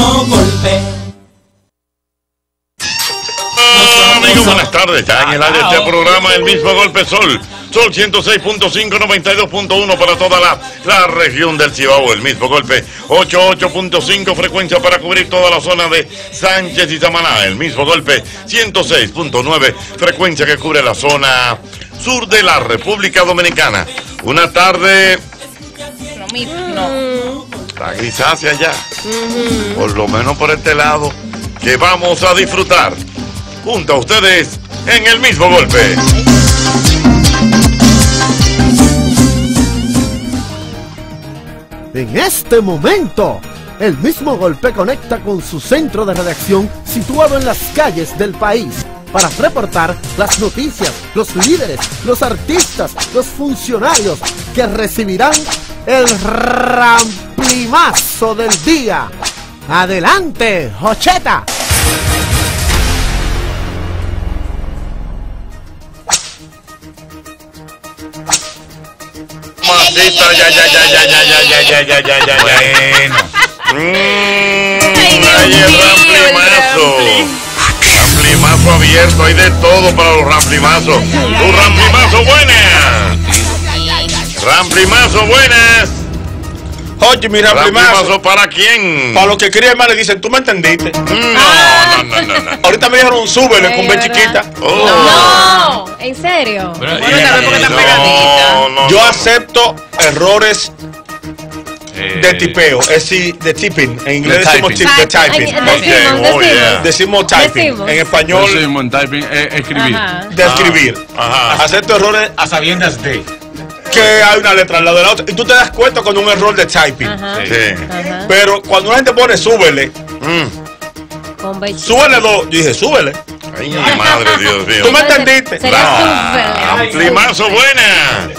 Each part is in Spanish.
golpe. Amigos, buenas tardes. Ya en el aire este programa El Mismo Golpe Sol. Sol 106.5, 92.1 para toda la región del Cibao. El Mismo Golpe 88.5, frecuencia para cubrir toda la zona de Sánchez y Samaná. El Mismo Golpe 106.9, frecuencia que cubre la zona sur de la República Dominicana. Una tarde... La grisácea ya. Por lo menos por este lado, que vamos a disfrutar junto a ustedes en El Mismo Golpe. En este momento, El Mismo Golpe conecta con su centro de redacción situado en las calles del país para reportar las noticias, los líderes, los artistas, los funcionarios que recibirán el ramplimazo del día. ¡Adelante, Jocheta! Mamacita, ya. Bueno. Ahí el ramplimazo. Ramplimazo abierto, hay de todo para los ramplimazos. Tu ramplimazo buenas. Ramplimazo buenas. Oye, mi ramplimazo. ¿Para quién? Para los que querían más le dicen, ¿tú me entendiste? No. Ahorita me dijeron súbele con B chiquita. No, ¿en serio? Yo acepto errores de tipeo, es decir, de typing. En inglés decimos typing. Decimos typing. En español decimos typing, escribir. De escribir. Acepto errores a sabiendas de que hay una letra al lado de la otra. Y tú te das cuenta con un error de typing. Pero cuando la gente pone súbele, súbele dos. Yo dije, súbele. Ay, mi madre, Dios mío. ¿Tú me entendiste? Ramplimazo buena.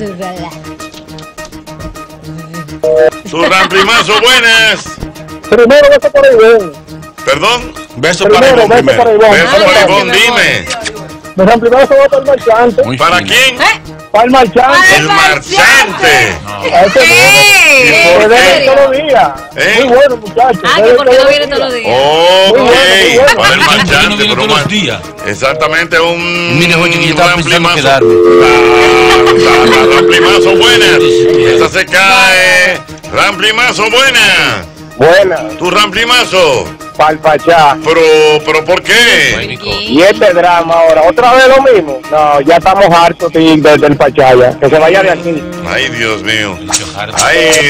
Su ramplimazo buenas. Primero, beso para Ivón. ¿Perdón? Beso para Ivón primero. Beso para Ivón, dime. Mi ramplimazo va para el marchante. ¿Para quién? Para el marchante. El marchante. Que viene todos los días. Muy bueno, muchachos. Que porque no viene todos los días. Ok. Para el marchante, no viene todos los días. Exactamente, un Mire, Jochi, que yo estaba pensando ramplimazo. Ramplimazo buenas. Esa se cae. Ramplimazo buenas. Buena. Tu ramplimazo. Palpachá. Pero ¿por qué? Y este drama ahora, ¿otra vez lo mismo? No, ya estamos hartos del Pachaya. Que se vaya de aquí. Ay, Dios mío. Ay,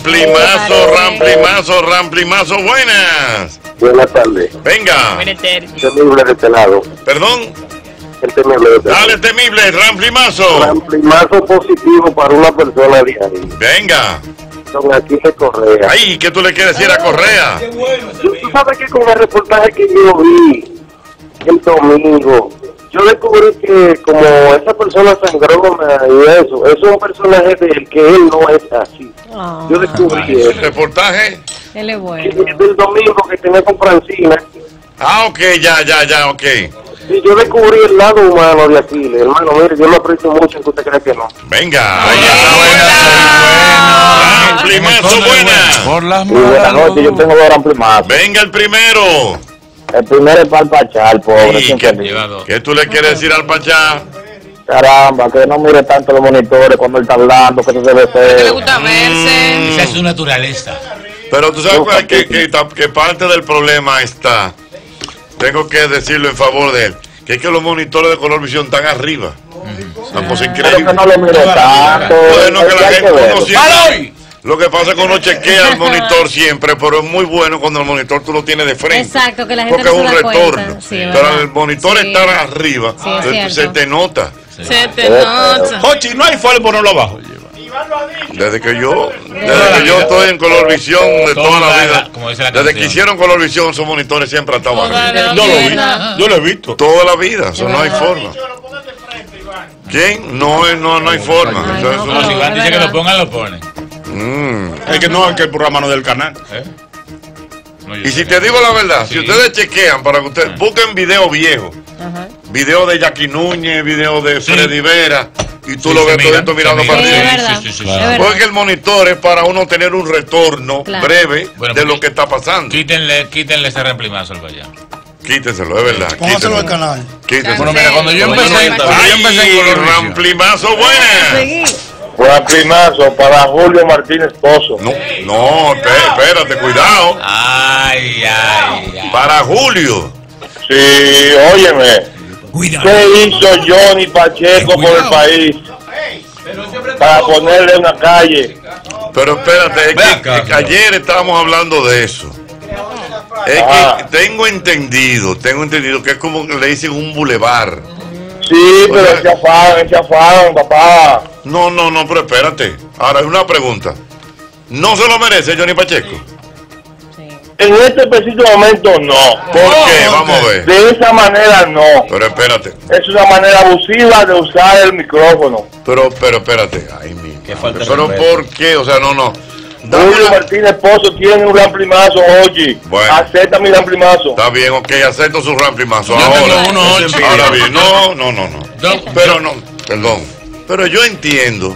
ramplimazo, buenas. Buenas tardes. Venga. Temible de este lado. ¿Perdón? El temible de este lado. Dale, temible, ramplimazo. Ramplimazo positivo para una persona de ahí. Venga. Don Aquiles Correa. Ay, ¿qué tú le quieres decir a Correa? Tú sabes que con el reportaje que yo vi el domingo, yo descubrí que como esa persona sangrona y eso es un personaje de él, que él no es así. Yo descubrí eso. ¿El reportaje? Él es bueno. Del domingo que tenía con Francina. Ah, ok, ya, ok. Y yo descubrí el lado humano de Aquiles. Hermano, mire, yo lo aprecio mucho, aunque usted cree que no. Venga, ahí está buena. Ramplimazo buena. Por las Buenas noches, yo tengo dos ramplimazos. Venga el primero. El primero es para el Pachá, el pobre. ¿Qué tú le quieres decir al Pachá? Caramba, que no mire tanto los monitores cuando él está hablando, que eso se ve feo. Le gusta verse. Esa es su naturaleza. Pero tú sabes que parte del problema está, tengo que decirlo en favor de él, que es que los monitores de color visión están arriba. Una cosa increíble. Pero que no lo mire tanto. Bueno, que la gente uno siempre, lo que pasa es que uno chequea el monitor siempre, pero es muy bueno cuando el monitor tú lo tienes de frente. Exacto, que la gente porque no es un se da retorno. cuenta. Sí, pero el monitor estar arriba, se te nota. Se te nota. Jochi, no hay forma de ponerlo abajo. Desde que yo estoy en Colorvisión de toda la vida, desde que hicieron Colorvisión, esos monitores siempre han estado arriba. Yo lo he visto. Toda la vida, eso no hay forma. ¿Quién? No hay forma. Si Iván dice que lo pongan, lo ponen. Es que no, es que el programa no es del canal. Y si te digo la verdad, si ustedes chequean para que ustedes busquen videos viejos, videos de Jackie Núñez, videos de Freddy Vera, y tú lo ves todo esto mirando para Sí, arriba. es verdad. Sí, Es verdad. Porque el monitor es para uno tener un retorno Claro. breve Bueno, de lo porque- que está pasando. Quítenle ese reemplimazo al allá. Quítenselo, es verdad. Póngaselo al quítenselo. canal. Quítenselo. Bueno, mira, cuando yo empecé en Ay, Color Vicio. Ramplimazo buena. Seguí. Ramplimazo para Julio Martínez Pozo. No, espérate, cuidado. Ay. Para Julio. Sí, óyeme. ¿Qué hizo Johnny Pacheco por el país? Para ponerle una calle. Pero espérate, es Ve que, acá, es que ayer estábamos hablando de eso. Es que tengo entendido que es como que le dicen un bulevar. Sí, pero se afanan, papá. No, pero espérate. Ahora hay una pregunta. ¿No se lo merece Johnny Pacheco? En este preciso momento no. ¿Por qué? Vamos a ver. De esa manera no. Pero espérate. Es una manera abusiva de usar el micrófono. Pero espérate. Ay, mi falta de pero respeto. ¿por qué? O sea, no. Dame Julio una- Martínez Pozo tiene un ramplimazo, oye. Bueno. Acepta mi ramplimazo. Está bien, ok, acepto su ramplimazo. Yo tengo Ahora, uno, ocho. ahora bien, no. Yo- Pero no, perdón. Pero yo entiendo.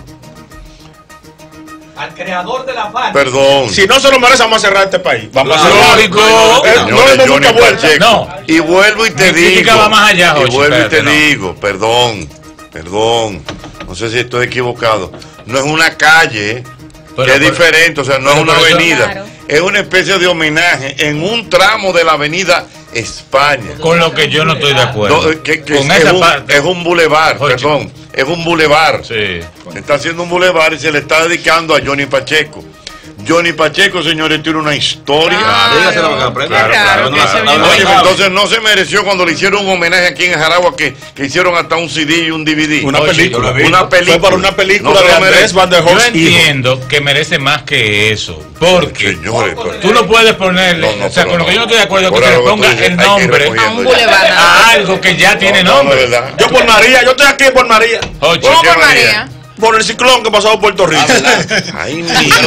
Al creador de la paz. Perdón. Si no se lo merece, vamos a cerrar este país. Vamos a cerrar. Lógico. No le Señores, demos Johnny mucha vuelta. Pacheco. No. Y vuelvo y te Mi crítica digo. va más allá, y Jochi, vuelvo y te espérate, no. digo, perdón. No sé si estoy equivocado. No es una calle, Pero- que es pero- diferente, o sea, no es pero una por eso- avenida. Claro. Es una especie de homenaje en un tramo de la avenida España. Con lo que yo no estoy de acuerdo. Que Con es, esa un, parte. es un bulevar, Jochi. perdón. Es un bulevar. Sí. Está haciendo un bulevar y se le está dedicando a Johnny Pacheco. Johnny Pacheco, señores, tiene una historia. Claro, Oye, entonces no se mereció cuando le hicieron un homenaje aquí en Jaragua que hicieron hasta un CD y un DVD. Una Oye, película. Una película. Fue para una película No se de lo Andrés merece. Van der Yo Horst. hijo. entiendo que merece más que eso. Porque Señores, pero- tú no puedes ponerle, No, o sea, pero con lo que yo no estoy de acuerdo es que Por se le algo ponga estoy- el hay que ir nombre recogiendo ya. a algo que ya tiene No, nombre. de verdad. Yo por María, yo estoy aquí por María. Oye, ¿Por qué, María? Por el ciclón que pasó por Puerto Rico. Ay, mi Ay,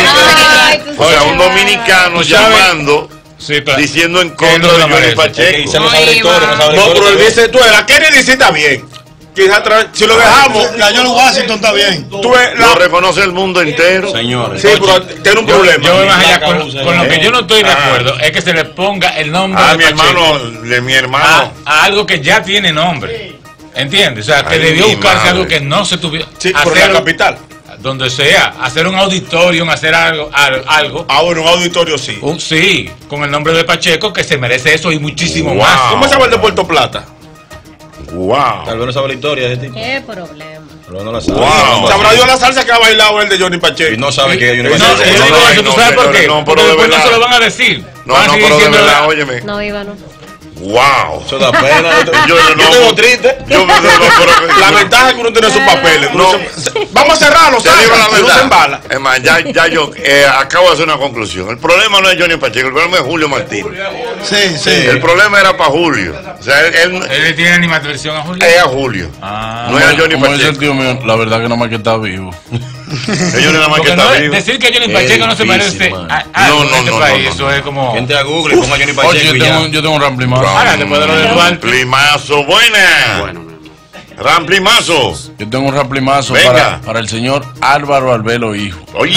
tú O sea, sabes. un dominicano Tú sabes- llamando, sí, claro. diciendo en Que no contra se de lo Johnny merece. Pacheco. No, pero él dice, tú, la Kennedy sí está bien. Quizá si lo dejamos, La George Washington está bien. tú ves Lo la. reconoce el mundo entero. Señores. Sí, pero tiene un Yo problema. voy más allá con lo que yo no estoy de Ah. acuerdo es que se le ponga el nombre Ah, de mi Pacheco hermano, mi hermano. a algo que ya tiene nombre. ¿Entiendes? O sea, que Ay, debió mi buscarse madre. algo que no se tuviera. Sí, por la capital. Donde sea, hacer un auditorium, hacer algo. Ah, bueno, un auditorio sí. Sí, con el nombre de Pacheco, que se merece eso y muchísimo Wow. más. ¿Cómo se llama el de Puerto Plata? Wow. Tal vez no sabe la historia de este tipo. Qué problema. Tal vez no la sabe. Wow. Sabrá Dios la salsa que ha bailado el de Johnny Y Pacheco. no sabe que hay una No, yo digo eso, ¿tú sabes por qué? No, pero Porque de después no verdad. se lo van a decir. No, Van a no, seguir pero de diciendo verdad, la- óyeme. No, Iván, no. Wow. Eso da pena. Yo no- tengo triste. Yo no, pero La ventaja es que uno tiene sus papeles. No. Vamos a cerrarlo, te digo la salga, no se verdad. embala. Es más, ya yo acabo de hacer una conclusión. El problema no es Johnny Pacheco, el problema es Julio Martínez. Sí. El problema era para Julio. O sea, él ¿Él le tiene animación a Julio? es a Julio. Ah. No es a Johnny Como dice el Pacheco. tío mío, la verdad que nada más que está vivo. Ellos nada más que Porque no está es- vivo. decir que Johnny Es Pacheco no se difícil, merece man. algo No, en este no, país, no, eso no. es como... Gente a Google y ponga Johnny Oye, Pacheco y ya. yo tengo un ramplimazo. Ahora, después de lo de Duarte. Ramplimazo, buena. Ramplimazo. Yo tengo un ramplimazo Venga. para el señor Álvaro Albelo Hijo. Oye,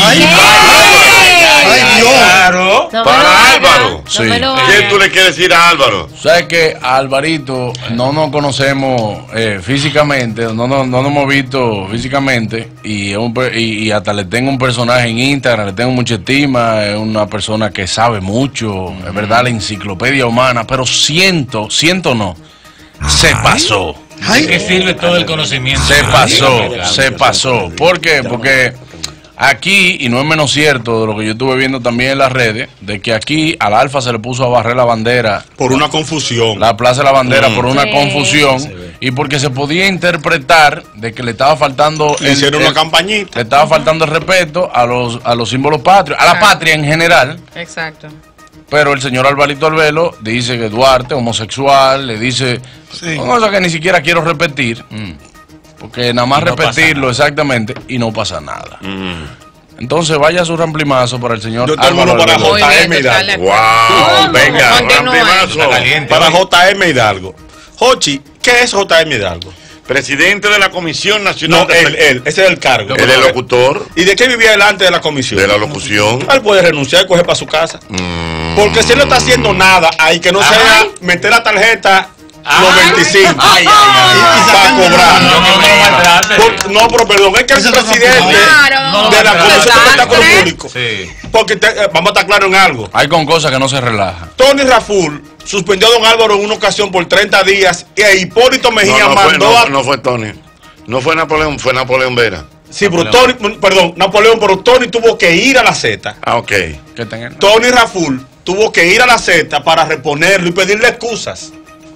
Ay, Dios. Claro. No me Para lo haga, Álvaro. Sí. No me lo ¿qué haga. tú le quieres decir a Álvaro? ¿Sabes que a Alvarito no nos conocemos físicamente, no nos hemos visto físicamente y, y hasta le tengo un personaje en Instagram, le tengo mucha estima, es una persona que sabe mucho, es verdad, la enciclopedia humana, pero siento no, se pasó. ¿De qué sirve todo el conocimiento? Se pasó. ¿Por qué? Porque aquí, y no es menos cierto de lo que yo estuve viendo también en las redes, de que aquí al Alfa se le puso a barrer la bandera, Por una confusión. la Plaza de la Bandera, por una Sí. confusión, y porque se podía interpretar de que le estaba faltando Le hicieron una campañita. le estaba faltando el respeto a los símbolos patrios, a la patria en general. Exacto. Pero el señor Alvarito Albelo dice que Duarte, homosexual, le dice cosas que ni siquiera quiero repetir, porque nada más Y no pasa repetirlo nada. exactamente y no pasa nada. Entonces vaya su ramplimazo para el señor Yo tengo Álvaro uno para Albelo. JM Hidalgo. Wow, venga, Continúa. ramplimazo. Está caliente. Para JM Hidalgo. Jochi, ¿qué es JM Hidalgo? presidente de la Comisión Nacional No, él, ese es el cargo. Él es locutor. ¿Y de qué vivía él antes de la comisión? De la locución. Él puede renunciar y coger para su casa. Porque si él no está haciendo nada, ahí que no sea meter la tarjeta los 25 para cobrar. No, pero perdón, es que el presidente de la Comisión de Espectáculos Públicos. Porque vamos a estar claros en algo. Hay con cosas que no se relajan. Tony Raful suspendió a don Álvaro en una ocasión por 30 días y a Hipólito Mejía no fue Tony. No fue Napoleón, fue Napoleón Vera. Sí, pero Tony, perdón, Napoleón, pero Tony tuvo que ir a la Z. Ah, ok. Tony Raful tuvo que ir a la Z para reponerlo y pedirle excusas.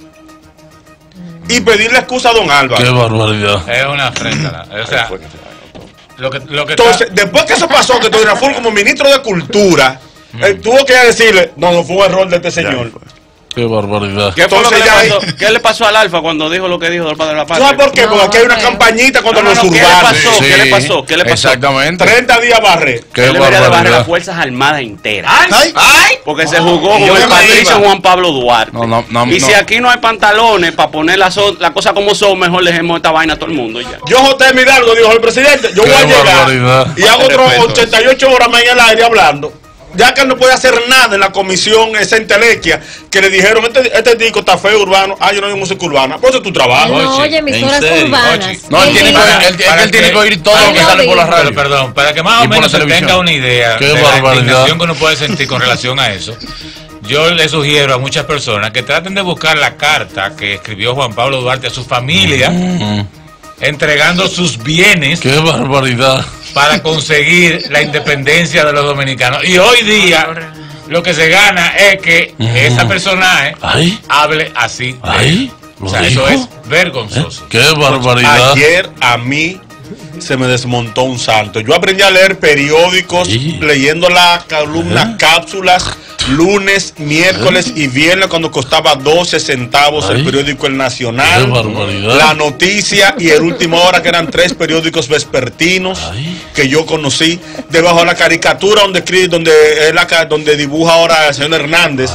Y pedirle excusa a don Álvaro. Qué barbaridad. Es una afrenta. O sea, lo que entonces, después que eso pasó, que Tony Raful como ministro de Cultura tuvo que decirle, no fue un error de este señor. Qué barbaridad. ¿Qué le pasó al Alfa cuando dijo lo que dijo del padre de la patria? ¿Sabes por qué? Porque aquí hay una campañita contra los urbanos. ¿Qué le pasó? ¿Qué le pasó? Exactamente. 30 días barre. Él debería de barrer las Fuerzas Armadas enteras. Porque se jugó con el patricio Juan Pablo Duarte. Y si aquí no hay pantalones para poner las cosas como son, mejor dejemos esta vaina a todo el mundo ya. Yo, J. Hidalgo, dijo el presidente, yo voy a llegar y hago otros 88 horas más en el aire hablando. Ya que él no puede hacer nada en la comisión esa entelequia, que le dijeron, este disco está feo urbano, yo no oigo música urbana, por eso es tu trabajo. No, oye, emisoras urbanas. No, él tiene que oír todo lo que sale por la radio. Pero, perdón, para que más o menos se tenga una idea de la indignación que uno puede sentir con relación a eso, yo le sugiero a muchas personas que traten de buscar la carta que escribió Juan Pablo Duarte a su familia, entregando sus bienes. ¡Qué barbaridad! Para conseguir la independencia de los dominicanos. Y hoy día lo que se gana es que esa personaje hable así. O sea, eso es vergonzoso. ¡Qué barbaridad! Ayer a mí se me desmontó un santo. Yo aprendí a leer periódicos, leyendo las columnas cápsulas, lunes, miércoles y viernes, cuando costaba 12 centavos el periódico El Nacional, La Noticia y El Última Hora, que eran 3 periódicos vespertinos que yo conocí, debajo de la caricatura donde dibuja ahora el señor Hernández,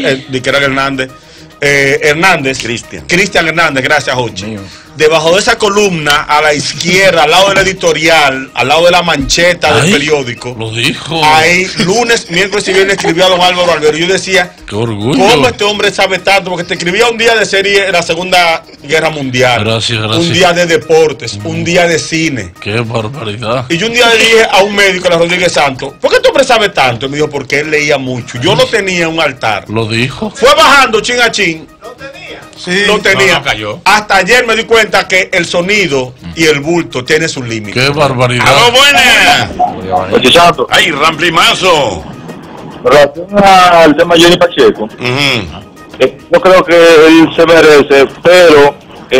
Cristian Hernández, gracias, Jochi. Debajo de esa columna, a la izquierda, al lado del editorial, al lado de la mancheta del periódico, lo dijo. Ahí, lunes, miércoles y viernes escribía a don Álvaro Albero. Yo decía, qué orgullo. ¿Cómo este hombre sabe tanto? Porque te escribía un día de serie de la Segunda Guerra Mundial. Gracias. Un día de deportes, un día de cine. Qué barbaridad. Y yo un día le dije a un médico, a la Rodríguez Santos, ¿por qué este hombre sabe tanto? Y me dijo, porque él leía mucho. Yo lo tenía en un altar. Lo dijo. Fue bajando chin a chin. Sí, lo tenía. No cayó. Hasta ayer me di cuenta que el sonido y el bulto tiene sus límites. ¡Qué barbaridad! ¡Aló, buenas! ¡Ay, Ramplimazo! En relación al tema Johnny Pacheco, yo creo que él se merece, pero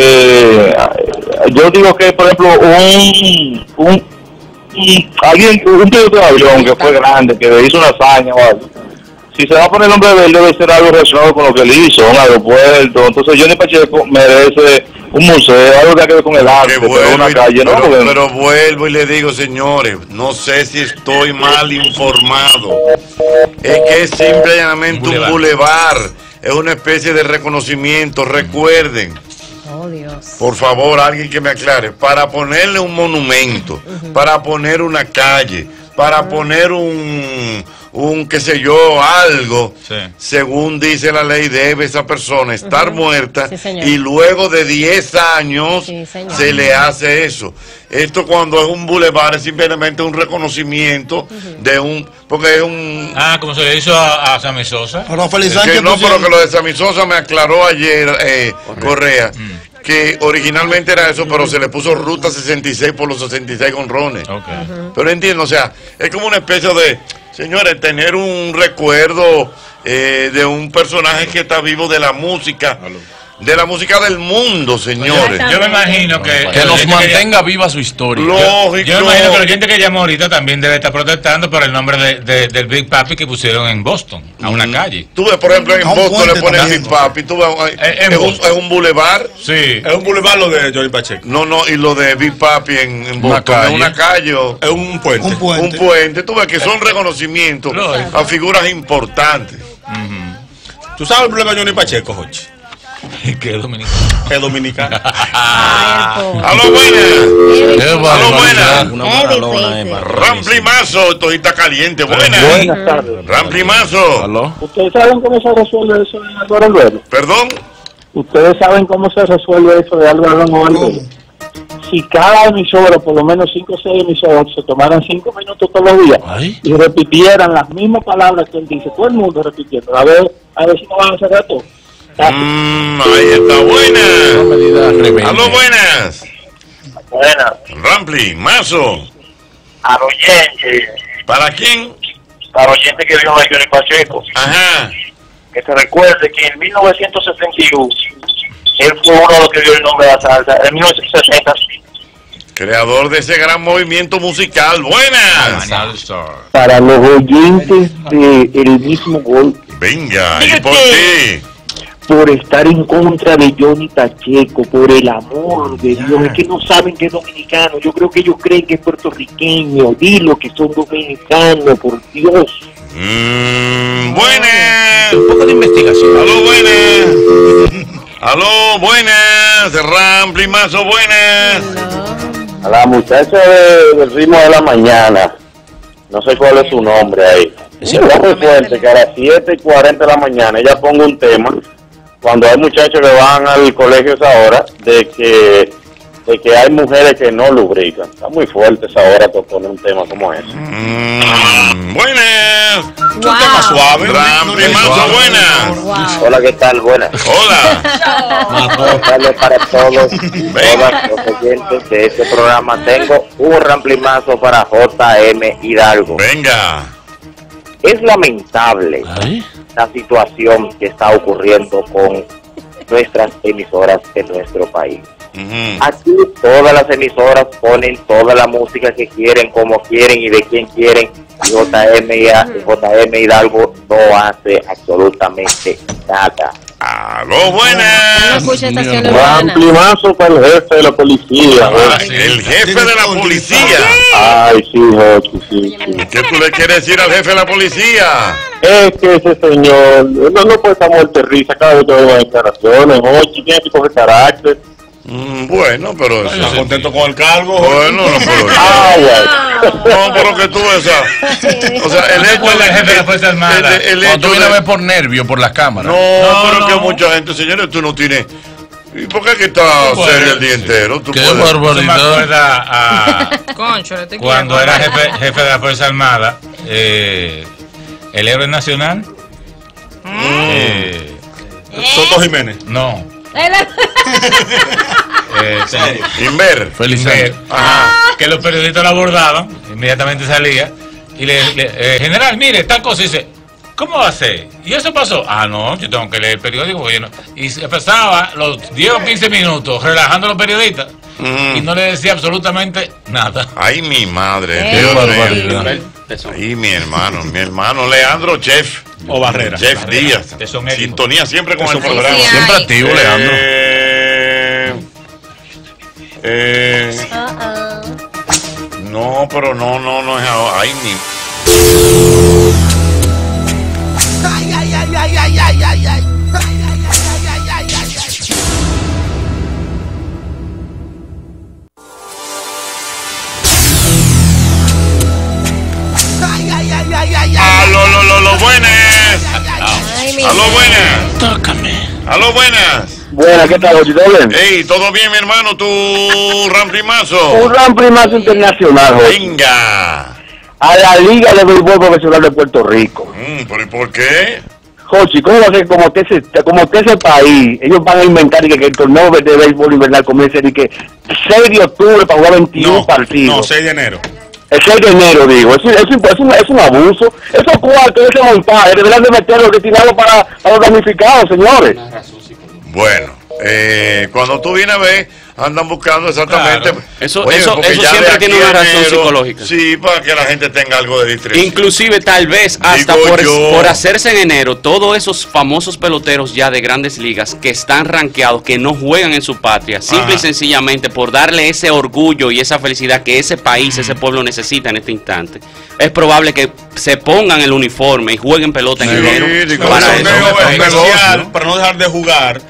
yo digo que, por ejemplo, un piloto de avión que fue grande, que hizo una hazaña o algo, si se va a poner el nombre de él, debe ser algo relacionado con lo que él hizo, un aeropuerto. Entonces Johnny Pacheco merece un museo, algo que ha que ver con el arte, pero una calle, ¿no? Pero vuelvo y le digo, señores, no sé si estoy mal informado. Es que es simple y llanamente un bulevar, es una especie de reconocimiento. Recuerden, oh, Dios, por favor, alguien que me aclare, para ponerle un monumento, para poner una calle, para poner un qué sé yo, algo, según dice la ley, debe esa persona estar muerta, y luego de 10 años se le hace eso. Esto, cuando es un bulevar, es simplemente un reconocimiento de un, porque es un... como se le hizo a Sammy Sosa. Pero que lo de Sammy Sosa me aclaró ayer Correa. Que originalmente era eso, pero se le puso Ruta 66 por los 66 honrones. Pero entiendo, o sea, es como una especie de, señores, tener un recuerdo de un personaje que está vivo de la música. De la música del mundo, señores. Yo me imagino que nos mantenga viva su historia. Lógico. Yo me imagino que la gente que llamó ahorita también debe estar protestando por el nombre del Big Papi que pusieron en Boston, a una calle. Tú ves, por ejemplo, en Boston le ponen Big Papi. Tú ves, es un bulevar. Sí. Es un bulevar lo de Johnny Pacheco. No, y lo de Big Papi en Boston es una calle. Es un puente. Un puente. Tú ves que son reconocimientos a figuras importantes. ¿Tú sabes el problema de Johnny Pacheco, Jochi? Que es dominicano. Es dominicano. ¡Aló, buenas! ¡Aló, buenas! Ramplimazo, esto está caliente. Buenas. Buenas tardes. Ramplimazo. ¿Aló? ¿Ustedes saben cómo se resuelve eso de Álvaro Albero? ¿Perdón? ¿Ustedes saben cómo se resuelve eso de Álvaro Albero? Si cada emisora, por lo menos 5 o 6 emisoras, se tomaran 5 minutos todos los días y repitieran las mismas palabras que él dice, todo el mundo repitiendo, a ver si no van a hacer esto. Ahí está, buenas. ¡Aló, buenas! Buenas. Rampli, Mazo. Al oyente. ¿Para quién? Para oyente que vio a Johnny Pacheco. Ajá. Que se recuerde que en 1971 él fue uno de los que dio el nombre de la salsa. En 1960. Creador de ese gran movimiento musical. ¡Buenas! Para los oyentes de El Mismo Golpe. Venga, ¿y por qué? Por estar en contra de Johnny Pacheco, por el amor de Dios. Es que no saben que es dominicano. Yo creo que ellos creen que es puertorriqueño. Dilo que son dominicanos, por Dios. Buenas. Un poco de investigación. Aló, buenas. Aló, buenas. Rampli, Mazo, buenas. A la muchacha del ritmo de la mañana, no sé cuál es su nombre ahí. Es muy fuerte que a las 7:40 de la mañana ella ponga un tema, cuando hay muchachos que van al colegio a esa hora, de que hay mujeres que no lubrican. Está muy fuerte esa hora para poner un tema como ese. Buenas. Un tema suave. Rampli, Mazo, buenas. Hola, ¿qué tal? Buenas. Hola. Buenas tardes para todos los oyentes de este programa. Tengo un ramplimazo para JM Hidalgo. Venga. Es lamentable la situación que está ocurriendo con nuestras emisoras en nuestro país. Aquí todas las emisoras ponen toda la música que quieren, como quieren y de quien quieren. Y JM Hidalgo no hace absolutamente nada. Aló, buenas. Ramplimazo para el jefe de la policía. El jefe de la policía. Ay, sí, Jochi, sí. ¿Qué tú le quieres decir al jefe de la policía? Es que ese señor no puede estar muerto de risa cada vez que ve declaraciones. Jochi tiene que coger carácter. Bueno, pero ¿Estás contento con el cargo? Bueno, no, pero no, pero que tú esa. O sea, el hecho del jefe de la Fuerza Armada. Cuando tú vienes a ver por nervio, por las cámaras. No, pero que mucha gente, señores, tú no tienes. ¿Y por qué que está serio el día entero? Qué barbaridad. Cuando era jefe de la Fuerza Armada, el héroe nacional. Soto Jiménez. No. Inver. Felicidades. Que los periodistas lo abordaban, inmediatamente salía y general, mire, tal cosa, y dice, ¿cómo va a ser? ¿Y eso pasó? No, yo tengo que leer el periódico porque yo no. Y se pasaba los 10 o 15 minutos relajando a los periodistas y no le decía absolutamente nada. Ay, mi madre. Ay, mi hermano Leandro Chef. O Barrera. Chef Díaz. Sintonía siempre con el programa. Siempre activo, Leandro. No, pero no es ahora. Ay, mi. Aló, buenas. Aló, buenas. Tócame. Aló, buenas. Buenas, ¿qué tal, Jochi? ¿Todo bien? Ey, ¿todo bien, mi hermano? ¿Tu ramprimazo? Un ramprimazo internacional, Jochi. Venga. A la Liga de Béisbol Profesional de Puerto Rico. ¿Pero y por qué? Jochi, ¿cómo va a ser como que ese país, ellos van a inventar que el torneo de béisbol invernal comience y que 6 de octubre para jugar 21 partidos? No, 6 de enero. El 6 de enero, digo, es un abuso. Esos cuartos, ese montaje, deberán de meterlo destinado para los damnificados, señores. Bueno, cuando tú vienes a ver, andan buscando exactamente. Claro. Eso siempre tiene una razón psicológica. Sí, para que la gente tenga algo de distracción. Inclusive, tal vez, hasta por hacerse en enero, todos esos famosos peloteros ya de grandes ligas que están rankeados, que no juegan en su patria, simple y sencillamente por darle ese orgullo y esa felicidad que ese país, ese pueblo necesita en este instante. Es probable que se pongan el uniforme y jueguen pelota en enero. Para no dejar de jugar.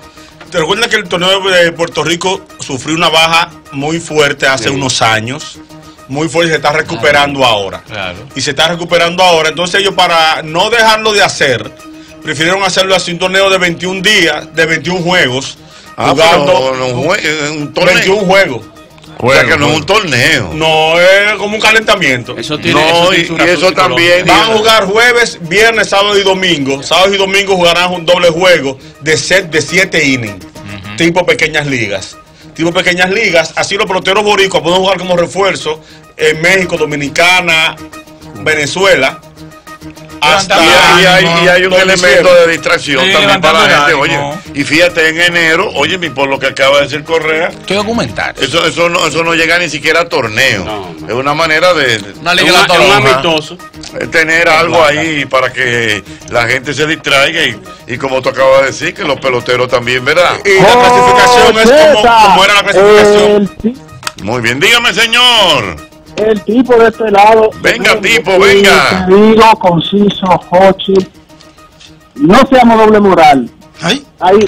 te recuerdas que el torneo de Puerto Rico sufrió una baja muy fuerte hace unos años, muy fuerte, y se está recuperando ahora. Claro. Y se está recuperando ahora. Entonces ellos, para no dejarlo de hacer, prefirieron hacerlo así, un torneo de 21 días, de 21 juegos, jugando un torneo. 21 juegos. O sea que no es un torneo. No, es como un calentamiento. Eso tiene, eso también. Van a jugar jueves, viernes, sábado y domingo. Sábado y domingo jugarán un doble juego de set de 7 innings. Tipo pequeñas ligas. Así los peloteros boricuas pueden jugar como refuerzo en México, Dominicana, Venezuela. Y hay un elemento de distracción también para la gente. Oye, y fíjate, en enero, oye, por lo que acaba de decir Correa, ¿qué documental? Eso no llega ni siquiera a torneo. No. Es una manera de un amistoso. Tener algo ahí para que la gente se distraiga y como tú acabas de decir, que los peloteros también, ¿verdad? Y la clasificación es como era la clasificación. Muy bien, dígame, señor. El tipo de este lado. Venga, venga. Digo, conciso, Jochi. No seamos doble moral. Hay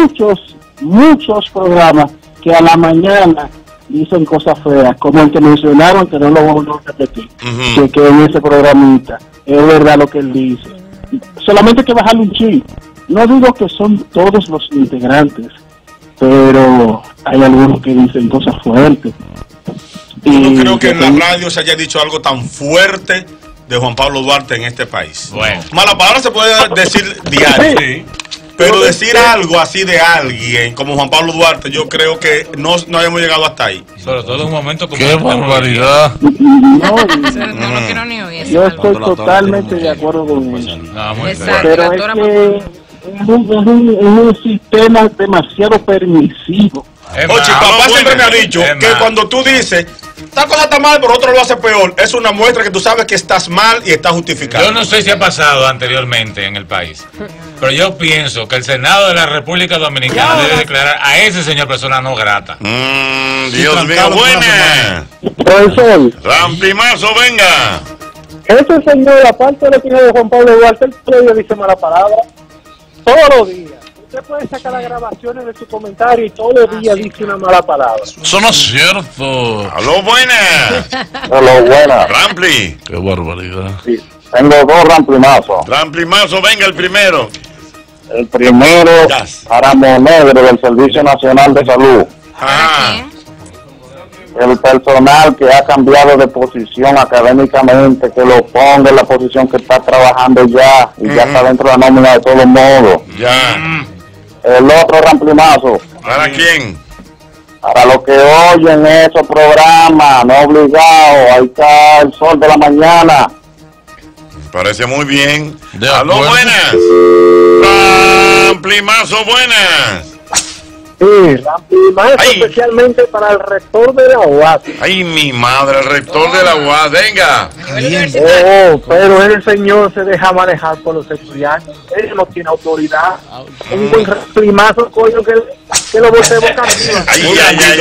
muchos programas que a la mañana dicen cosas feas, como el que mencionaron, que no lo vamos a repetir, que en ese programita. Es verdad lo que él dice. Solamente hay que bajarle un chip. No digo que son todos los integrantes, pero hay algunos que dicen cosas fuertes. Yo no creo que en la radio se haya dicho algo tan fuerte de Juan Pablo Duarte en este país. Bueno. Mala palabra se puede decir diario, sí. Pero decir algo así de alguien como Juan Pablo Duarte, yo creo que no hayamos llegado hasta ahí. Sobre todo en un momento como ¡qué barbaridad! No quiero ni oír. Yo estoy totalmente de acuerdo con eso. Pero es que es un sistema demasiado permisivo. Oye, papá siempre me ha dicho que cuando tú dices esta cosa está mal, pero otro lo hace peor, es una muestra que tú sabes que estás mal y estás justificado. Yo no sé si ha pasado anteriormente en el país, pero yo pienso que el Senado de la República Dominicana debe declarar a ese señor persona no grata. Dios mío, buena. Profesor Rampimazo, venga. Ese señor, aparte de lo que dijo de Juan Pablo Duarte, él todavía dice mala palabra todos los días. Usted puede sacar las grabaciones de su comentario y todos los días dice una mala palabra. Eso no es cierto. Aló, buenas. Aló, buenas. Rampli. Qué barbaridad. Sí. Tengo dos ramplimazos. Ramplimazo, venga el primero. El primero para Monegro del Servicio Nacional de Salud. El personal que ha cambiado de posición académicamente, que lo ponga en la posición que está trabajando ya y ya está dentro de la nómina de todos modos. Ya. El otro ramplimazo. ¿Para quién? Para los que oyen esos programas, no obligados. Ahí está el sol de la mañana. Parece muy bien. Aló, buenas. Ramplimazo, buenas. Sí, ramplimazo especialmente para el rector de la UAS. Ay, mi madre, el rector de la UAS, venga. Pero el señor se deja manejar por los estudiantes. Él no tiene autoridad. Un buen ramplimazo, coño, que lo voltemos camino. Ay.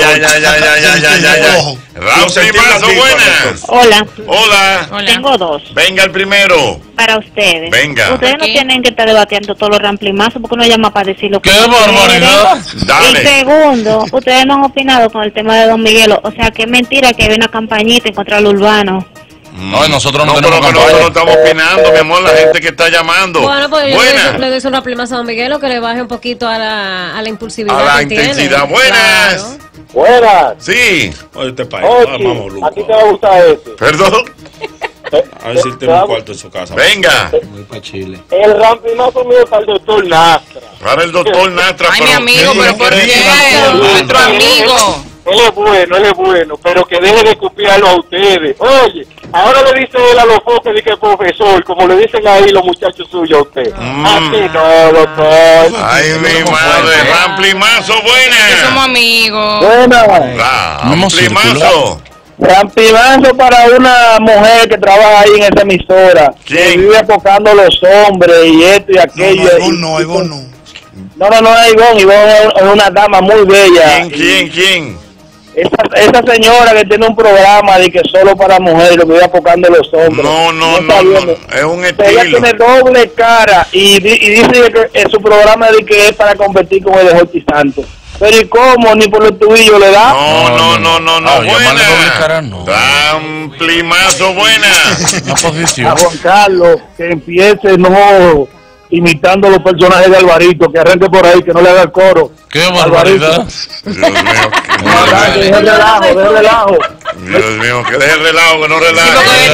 Ramplimazo, buenas. Hola. Tengo dos. Venga el primero. Para ustedes. Venga. Ustedes no tienen que estar debatiendo todos los ramplimazos porque uno llama para decir lo que ¡qué barbaridad! Y segundo, ustedes no han opinado con el tema de Don Miguelo. O sea, que es mentira que hay una campañita en contra del urbano. No, nosotros no tenemos campaña. Nosotros no estamos opinando, mi amor, la gente que está llamando. Bueno, pues yo le doy una ramplimazo a Don Miguelo que le baje un poquito a la impulsividad. A la intensidad. Buenas. Claro. Buenas. Sí. Oye, este país. A ti te va a gustar ese. Perdón. A ver si él tiene un cuarto en su casa. Venga. El ramplimazo mío para el doctor Nastra. Para el doctor Nastra. Ay, mi amigo, pero ¿por qué? Nuestro amigo. Él es bueno, pero que deje de copiarlo a ustedes. Oye, ahora le dice él a los foques de que profesor, como le dicen ahí los muchachos suyos a usted. Así no, doctor. Ay, mi madre, ramplimazo, buena. Somos amigos. Buena. Ramplimazo. Ramplimazo para una mujer que trabaja ahí en esa emisora. ¿Quién? Que vive apocando a los hombres y esto y aquello. No, No, Ivonne es una dama muy bella. ¿Quién? Esa señora que tiene un programa de que solo para mujeres, lo que voy enfocando los hombres. No, es un estilo. Ella tiene doble cara y dice que su programa de que es para competir con el de Jorge Santos. Pero ¿y cómo? Ni por el tubillo le da. No, buena. Ramplimazo, buena. La posición. A Juan Carlos, que empiece no imitando los personajes de Alvarito, que arranque por ahí, que no le haga el coro. ¡Qué barbaridad! Dios mío, deje el relajo. Dios mío, que deje el relajo, que no relaje.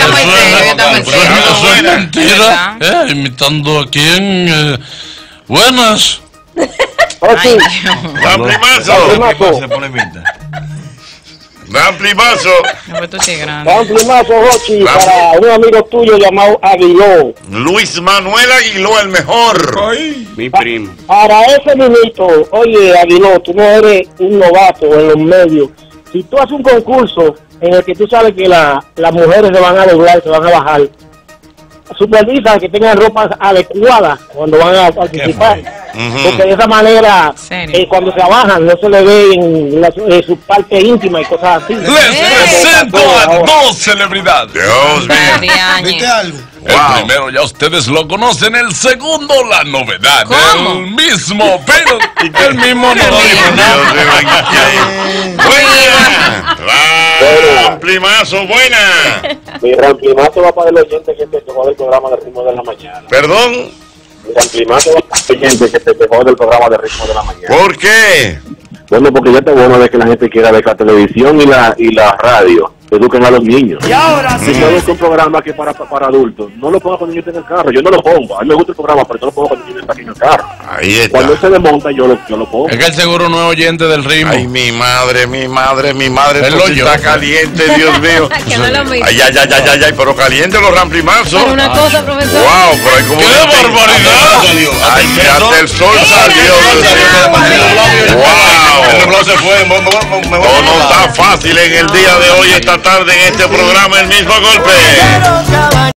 Eso es mentira. ¿Imitando a quién? Buenas. Ramplimazo. Ramplimazo, Jochi, para un amigo tuyo llamado Aguiló. Luis Manuel Aguiló, el mejor. Mi primo. Para ese minuto, oye, Aguiló, tú no eres un novato en los medios. Si tú haces un concurso en el que tú sabes que las mujeres se van a doblar, se van a bajar, supervisa que tengan ropa adecuada cuando van a participar, porque de esa manera cuando se bajan no se le ve en su parte íntima y cosas así. Les presento a dos celebridades. Dios mío. ¿Viste algo? El primero ya ustedes lo conocen, el segundo la novedad. ¿Cómo? El mismo, pero el mismo no lo dijo nada. Buena. Ramplimazo, buena. Mi ramplimazo va para el oyente que te dejó del programa de Ritmo de la Mañana. Perdón. Mi ramplimazo va para el oyente que te dejó del programa de Ritmo de la Mañana. ¿Por qué? Bueno, porque ya está bueno de que la gente quiera ver la televisión y la radio. Eduquen a los niños. Y ahora sí. Si yo busco un programa que es para adultos, no lo pongo cuando yo esté en el carro. Yo no lo pongo. A mí me gusta el programa, pero no lo pongo cuando yo esté aquí en el carro. Ahí está. Cuando él se desmonta, yo lo pongo. Es que el seguro no es oyente del ritmo. Ay, mi madre. El Esto hoyo. está caliente, Dios mío. Que no lo mire. Ay, pero caliente los ramplimazos. Pero una cosa, profesor. Wow, pero hay como. ¡Qué barbaridad! Ay, que hasta el sol salió. Wow. El reloj se fue. No está fácil en el día de hoy, esta tarde, en este programa, El Mismo Golpe.